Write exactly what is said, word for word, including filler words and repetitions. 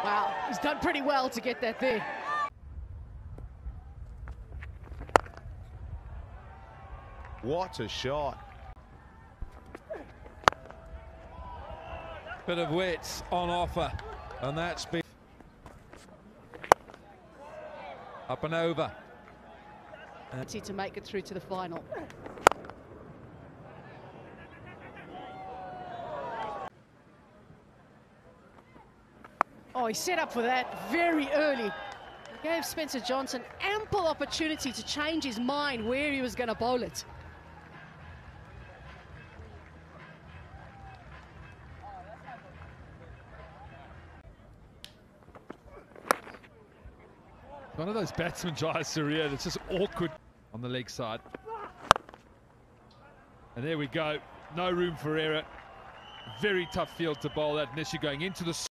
Wow, he's done pretty well to get that there. What a shot. Bit of wits on offer, and that's been up and over. And to make it through to the final. Oh, he set up for that very early. He gave Spencer Johnson ample opportunity to change his mind where he was going to bowl it. One of those batsmen, Jayasuriya, that's just awkward on the leg side. And there we go. No room for error. Very tough field to bowl that unless you're going into the